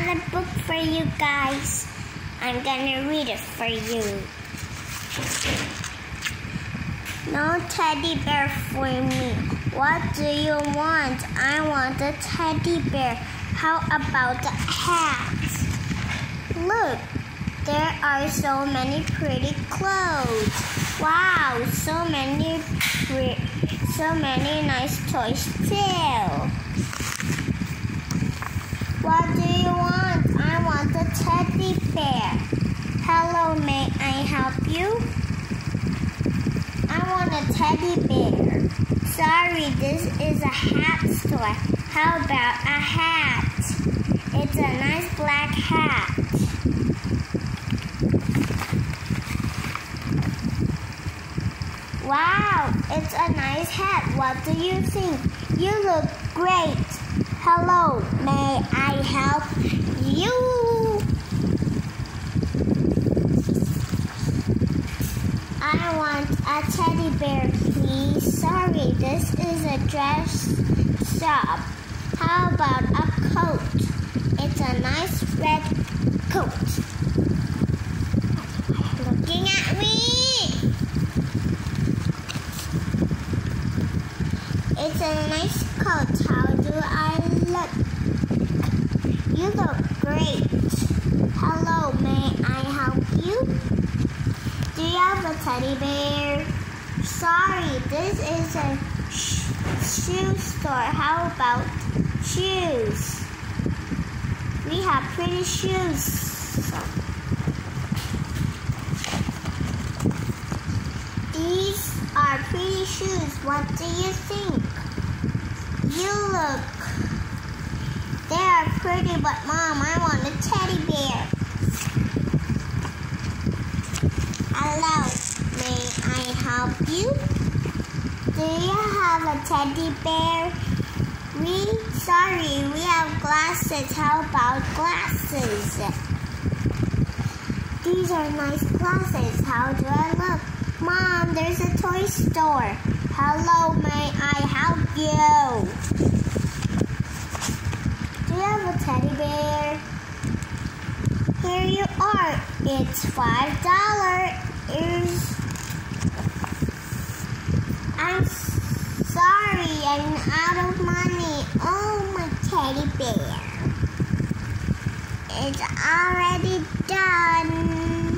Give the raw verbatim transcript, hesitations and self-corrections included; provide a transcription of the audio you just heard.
another book for you guys. I'm gonna read it for you. No teddy bear for me. What do you want? I want a teddy bear. How about a hat? Look, there are so many pretty clothes. Wow, so many pre- so many nice toys too. What do you want? I want a teddy bear. Hello, may I help you? I want a teddy bear. Sorry, this is a hat store. How about a hat? It's a nice black hat. Wow, it's a nice hat. What do you think? You look great. Hello, may I help you? I want a teddy bear, please. Sorry, this is a dress shop. How about a coat? It's a nice red coat. Looking at me. It's a nice coat. How do I look? You look great. Hello, may I help you? Do you have a teddy bear? Sorry, this is a sh shoe store. How about shoes? We have pretty shoes. These are pretty shoes. What do you think? You look. They are pretty, but Mom, I want a teddy bear. Hello, may I help you? Do you have a teddy bear? We, sorry, we have glasses. How about glasses? These are nice glasses. How do I look? Mom, there's a toy store. Hello, may I help you? Do you have a teddy bear? Here you are. It's five dollars. I'm sorry, I'm out of money. Oh, my teddy bear. It's already done.